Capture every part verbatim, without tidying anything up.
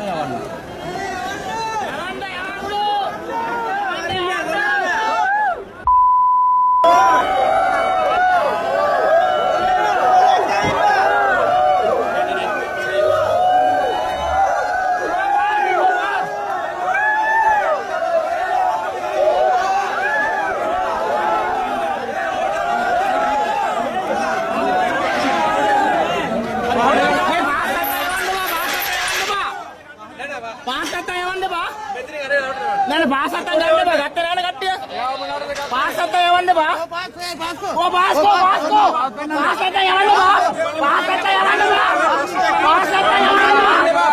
නෑ පාසත් ගන්න බා ගත්තේ නෑනේ කට්ටිය. පාසත් යවන්න බා. ඕ පාස්කෝ පාස්කෝ. පාසත් යවන්න බා. පාසත් යවන්න බා. පාසත් යවන්න බා.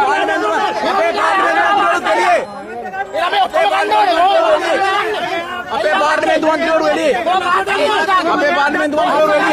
අපේ ඔක්කොම ගන්න ඕනේ. අපේ පාර්ලිමේන්තු මන්ත්‍රීවරු වැඩි. අපේ පාර්ලිමේන්තු මන්ත්‍රීවරු වැඩි.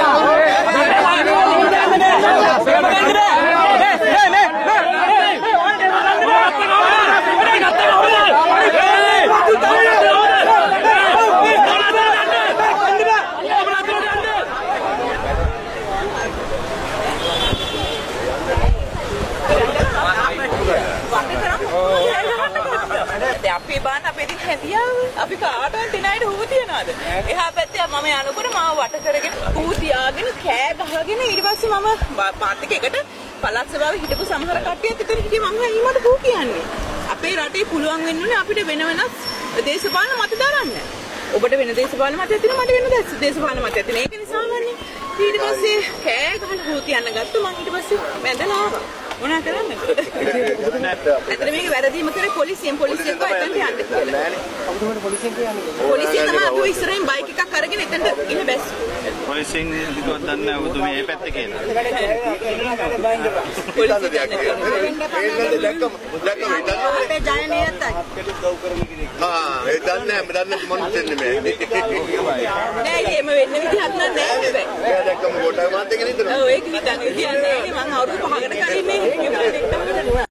අපි බාන අපේ දිහා හැදියාව අපි කාටවත් දෙනාට හුව තියනවාද එහා පැත්තේ මම යනකොට මාව වට කරගෙන හුව තියාගෙන කෑ ගහගෙන ඊට පස්සේ මම පාත් එකට පළාත් සභාවේ හිටපු සමහර කට්ටියත් එතන හිටියේ මම ඊමට හුව කියන්නේ අපේ රටේ පුළුවන් වෙන්නේ අපිට වෙන වෙනස් දේශපාලන මත දරන්න ඔබට වෙන දේශපාලන මතයක් තියෙනවා මට වෙන දේශපාලන මතයක් තියෙනවා ඒක නිසා වන්නේ ඊට පස්සේ කෑ ගහලා හුව තියන්න ගත්තා මම ඊට පස්සේ මැදලා ආවා මොනා කරන්නද? අතන මේක වැරදීම කරේ පොලිසියෙන් පොලිසියෙන් එතනට යන්න කියලා. නෑනේ. අපිට පොලිසියෙන් කියන්නේ. පොලිසිය තමයි අපි ඉස්සරහින් බයික් එකක් අරගෙන එතනට ගිහ බැස්සේ. පොලිසියෙන් කිව්වොත් දන්නේ නැහැ ඔබතුමී මේ පැත්තේ කියලා. පොලිසිය දැක්කම දැක්කම දැක්කම අපේ ජයනියත් ආ ඒ දන්නේ නැහැ මම දන්නේ මොනවද දෙන්නේ මේ. නෑ එහෙම වෙන්න විදිහක් නෑ හැබැයි. එයා දැක්කම කොටයි මාත් එක්ක නිතරම. ඔව් ඒක හිතන්නේ කියන්නේ මම අවුරුදු පහකට කලින් මේ